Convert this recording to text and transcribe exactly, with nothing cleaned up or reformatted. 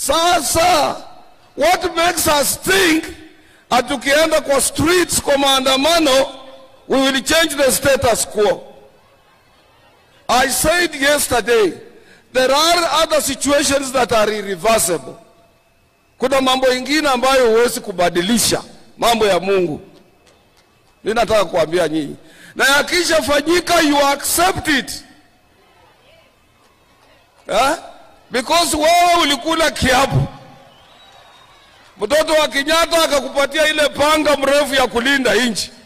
Sasa, what makes us think that tukienda kwa streets kwa maandamano, we will change the status quo? I said yesterday, there are other situations that are irreversible. Kuna mambo ingine ambayo huwezi kubadilisha, mambo ya Mungu. Ninataka kuambia nyinyi. Na yakisha fanyika, you accept it. Eh? Because wewe ulikula kiapo. Mtoto wa Kenyatta akakupatia ile panga mrefu ya kulinda nchi.